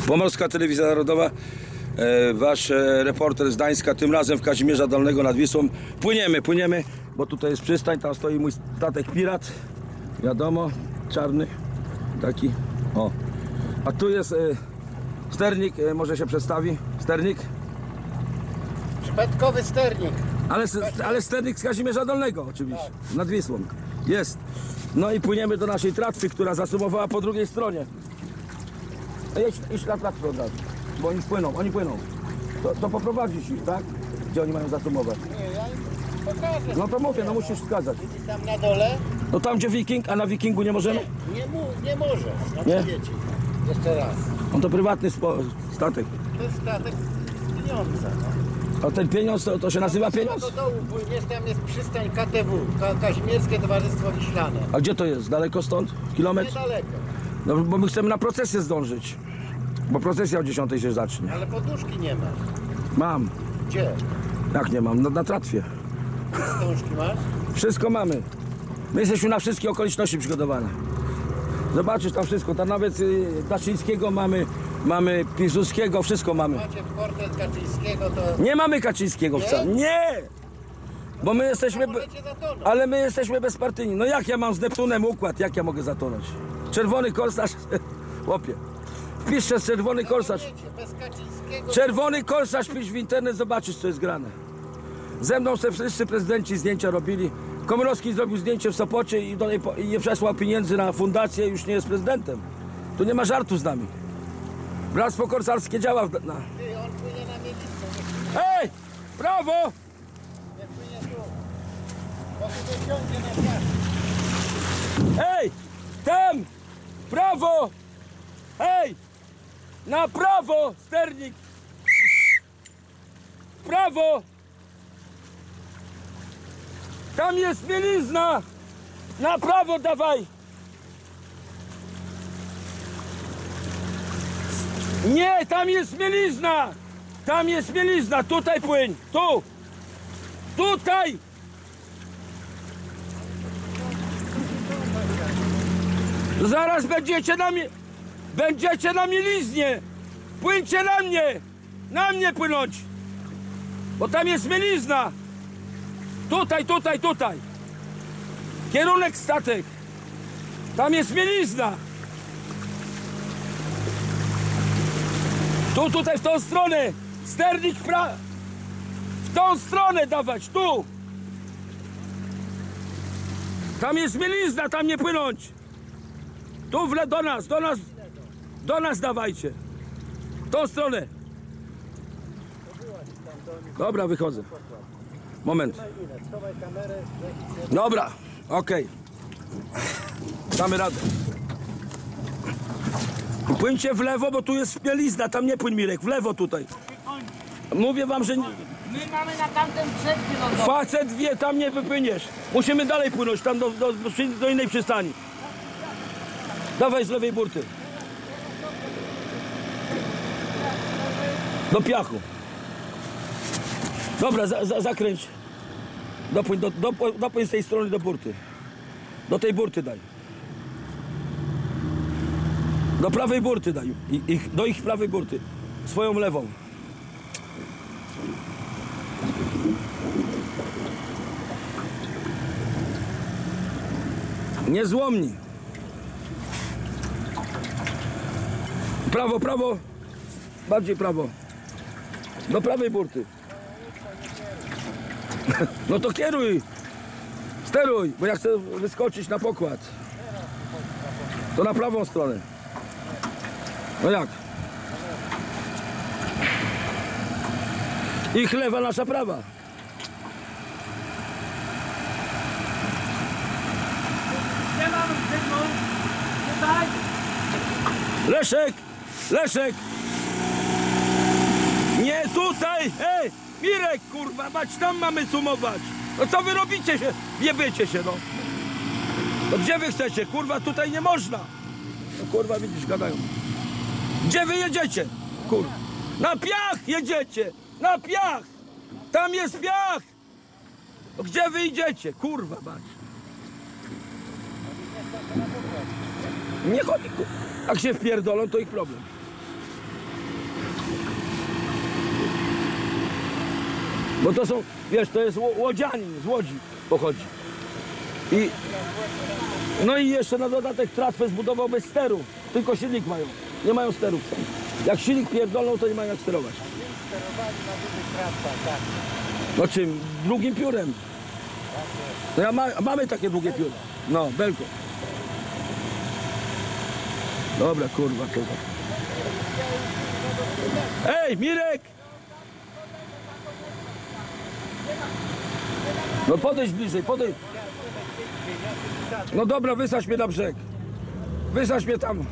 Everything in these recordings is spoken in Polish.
Pomorska Telewizja Narodowa, wasz reporter z Gdańska, tym razem w Kazimierza Dolnego nad Wisłą. Płyniemy, bo tutaj jest przystań, tam stoi mój statek Pirat, wiadomo, czarny, taki, o. A tu jest sternik, może się przedstawi, sternik? Przypadkowy sternik. Ale sternik z Kazimierza Dolnego oczywiście, nad Wisłą, jest. No i płyniemy do naszej tratwy, która zasumowała po drugiej stronie. Idź na tratwę od razu, bo oni płyną. To poprowadzisz ich, tak? Gdzie oni mają zasumować? Nie, ja im pokażę. No to mówię, no musisz wskazać. Widzisz tam na dole? No tam gdzie Wiking, a na Wikingu nie możemy? Nie możesz. No Nie? to wiecie. Jeszcze raz. On to prywatny statek. To jest statek pieniądza. No. A ten pieniądz to się nazywa pieniądz? Do dołu płyniesz, tam jest przystań KTW, Kazimierskie Towarzystwo Wiślane. A gdzie to jest? Daleko stąd? Kilometr? Niedaleko. No bo my chcemy na procesję zdążyć. Bo procesja o 10 się zacznie. Ale poduszki nie masz. Mam. Gdzie? Jak nie mam? Na tratwie. Wstążki masz? Wszystko mamy. My jesteśmy na wszystkie okoliczności przygotowani. Zobaczysz tam wszystko, tam nawet Kaczyńskiego mamy Piłsudskiego, wszystko mamy. Macie portret Kaczyńskiego, to... Nie mamy Kaczyńskiego wcale. Nie! Bo my jesteśmy... Możecie zatonąć. Ale my jesteśmy bezpartyjni. No jak ja mam z Neptunem układ, jak ja mogę zatonąć? Czerwony korsarz... Chłopie. Wpisz przez czerwony korsarz. Wiecie, bez Kaczyńskiego... Czerwony korsarz, wpisz w internet, zobaczysz co jest grane. Ze mną se wszyscy prezydenci zdjęcia robili. Komorowski zrobił zdjęcie w Sopocie i nie przesłał pieniędzy na fundację, już nie jest prezydentem. Tu nie ma żartu z nami. Bractwo korsarskie działa Ty, on płynie na Mielicę, Ej! Brawo! nie płynie tu. Bo tu ciągnie na piach. Ej! Tam! Prawo! Ej! Na prawo! Sternik! Prawo! Tam jest mielizna! Na prawo dawaj! Nie, tam jest mielizna! Tam jest mielizna! Tutaj płyń! Tu! Tutaj! Zaraz będziecie na mieliznie! Płyńcie na mnie! Na mnie płynąć! Bo tam jest mielizna! Tutaj! Kierunek statek! Tam jest mielizna! Tutaj w tą stronę! Sternik w tą stronę dawać! Tu! Tam jest mielizna, tam nie płynąć! Tu do nas dawajcie! W tą stronę! Dobra, wychodzę. Moment. Schowaj kamerę. Dobra, okej. Damy radę. Płyńcie w lewo, bo tu jest mielizna, tam nie płyń, Mirek, w lewo tutaj. Mówię wam, że My mamy na tamten brzeg wylądować. facet wie, tam nie wypłyniesz. Musimy dalej płynąć, tam do innej przystani. Dawaj z lewej burty. Do piachu. Dobra, zakręć. Dopłyń z tej strony do burty. Do tej burty daj. Do prawej burty daj. Do ich prawej burty. Swoją lewą. Niezłomni. Prawo. Bardziej prawo. Do prawej burty. No to kieruj. Steruj, bo ja chcę wyskoczyć na pokład. To na prawą stronę. No jak? Ich lewa, nasza prawa. Gdzie mamy brzegu? Tutaj? Leszek! Nie tutaj! Ej! Mirek, kurwa, mać, tam mamy sumować! No co wy robicie się? Jebiecie się, no! No gdzie wy chcecie? Kurwa, tutaj nie można! No kurwa, widzisz, gadają. Gdzie wy jedziecie? Kurwa. Na piach jedziecie! Na piach! Tam jest piach! No gdzie wy idziecie? Kurwa, mać. Nie chodzi, kurwa. Jak się wpierdolą, to ich problem. Bo to są, wiesz, to jest łodzianin, z Łodzi pochodzi. I, no i jeszcze na dodatek tratwę zbudował bez steru. Tylko silnik mają. Nie mają sterów. Jak silnik pierdolą, to nie mają jak sterować. Sterowali na dużych tratwach, tak. No czym? Drugim piórem. No mamy takie długie pióra. No, belko. Dobra, kurwa. Ej, Mirek! No podejdź bliżej, podejdź. No dobra, wysadź mnie na brzeg. Wysadź mnie tam.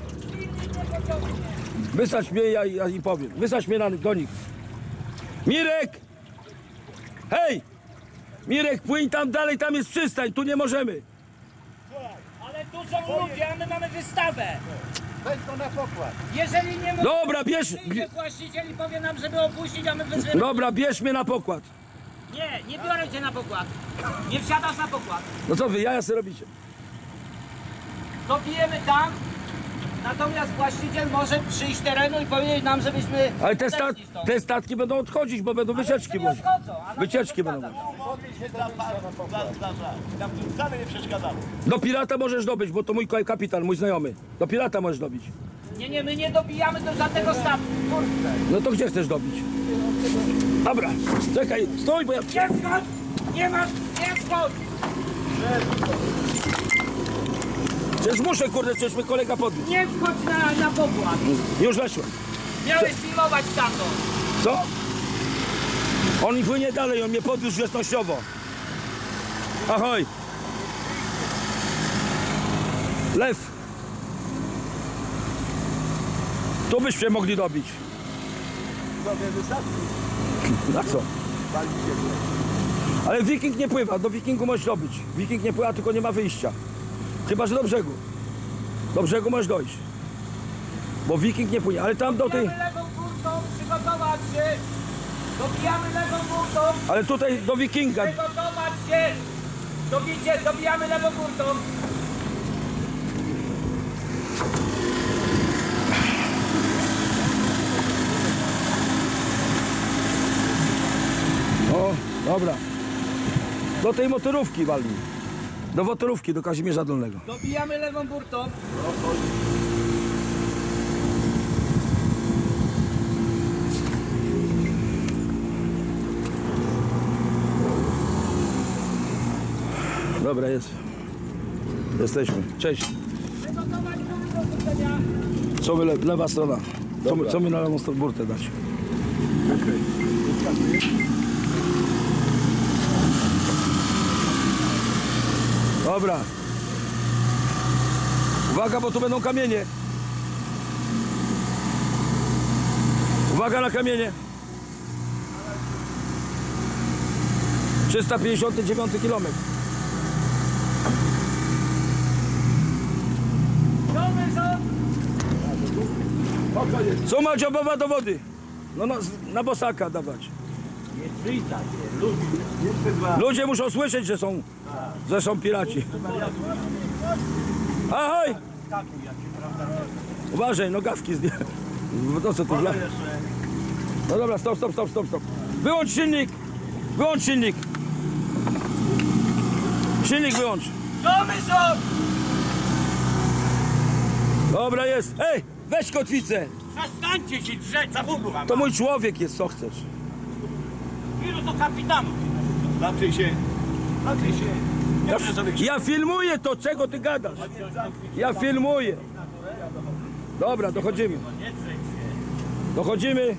Wysadź mnie, ja i powiem. Wysadź mnie do nich. Mirek! Hej! Mirek, płyń tam dalej, tam jest przystań, tu nie możemy. Ale tu są ludzie, a my mamy wystawę. Weź go na pokład. Jeżeli nie możemy... Dobra, Przyjdzie właściciel i powie nam, żeby opuścić, a my wyzymy. Dobra, bierz mnie na pokład. Nie biorę cię na pokład. Nie wsiadasz na pokład. No co wy, jaja sobie robicie? Dobijemy tam, natomiast właściciel może przyjść z terenu i powiedzieć nam, żebyśmy... Ale zeszli stąd. te statki będą odchodzić, bo będą wycieczki. Ale sobie odchodzą, a nam Wycieczki nie będą. Nam tu wcale nie przeszkadzało. Do pirata możesz dobyć, bo to mój kapitan, mój znajomy. Do pirata możesz dobić. Nie, my nie dobijamy do żadnego statku. No to gdzie chcesz dobić? Dobra, czekaj, stój, bo ja... Nie wchodź! Nie wchodź! Przecież muszę, kurde, przecież mnie kolega podniósł. Nie wchodź na pokład. Już weszłem. Miałeś filmować stamtąd. Co? On mi płynie dalej, on mnie podniósł grzecznościowo. Ahoj. Lew. Tu byśmy mogli dobić. Na co? Ale Wiking nie pływa, do Wikingu możesz dobyć. Wiking nie pływa, tylko nie ma wyjścia. Chyba, że do brzegu. Do brzegu możesz dojść. Bo Wiking nie płynie, ale tam do tej... Dobijamy lewą burtą, przygotować się. Dobijamy lewą burtą, Ale tutaj do Wikinga. przygotować się. Dobijamy lewą burtą. O, dobra. Do tej motorówki walnij. Do motorówki, do Kazimierza Dolnego. Dobijamy lewą burtą. Dobra, jest. Jesteśmy. Cześć. Przygotować burtę do rzucenia. Co my, lewa strona. Co my na lewą stronę burtę dać? Dobra. Uwaga, bo tu będą kamienie. Uwaga na kamienie. 359 km. Domy rząd. Suma dziobowa do wody. No, na bosaka dawać. Ludzie muszą słyszeć, że są piraci. Ahoj! Uważaj, nogawki zdję. No co tu dla... No dobra, stop. Wyłącz silnik! Wyłącz silnik! Silnik wyłącz. Domy rząd. Dobra, jest. Ej, weź kotwicę. Przestańcie się drzeć za burtą. To mój człowiek jest, co chcesz. Ilu to kapitanów? Zatrzyj się. Ja filmuję to, czego ty gadasz? Ja filmuję. Dobra, dochodzimy. Dochodzimy.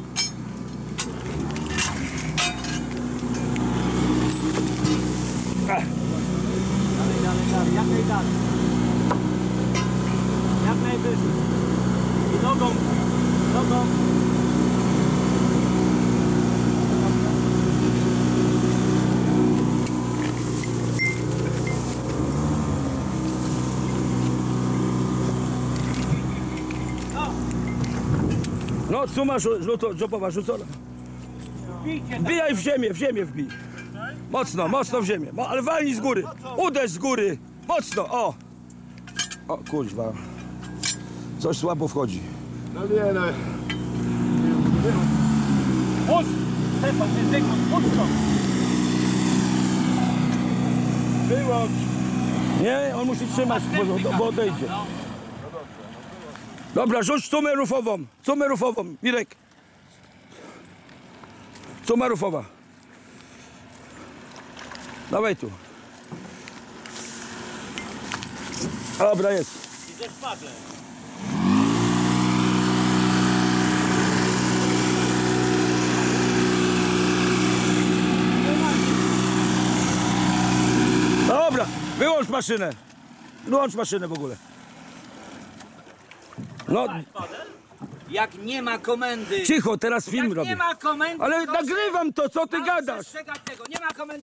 Jak najwyżej. I nogą. No, suma dżopowa rzucona. Wbijaj w ziemię wbij. Mocno w ziemię. Ale walnij z góry. Uderz z góry. Mocno, o. O, kurwa. Coś słabo wchodzi. No nie, no. Chodź! Stefan, nie Zygmunt, puszczą. Wyłącz. Nie, on musi trzymać, bo odejdzie. Dobra, rzuć cumę rufową. Cumę rufową, Mirek. Cuma rufowa. Dawaj tu. Dobra, jest. I ze szpadlem. Dobra, wyłącz maszynę. Wyłącz maszynę w ogóle. No, Jak nie ma komendy. cicho, teraz film Jak robię. nie ma komendy. Ale proszę- nagrywam to, co ty Mam gadasz? przestrzegać tego. Nie ma komendy.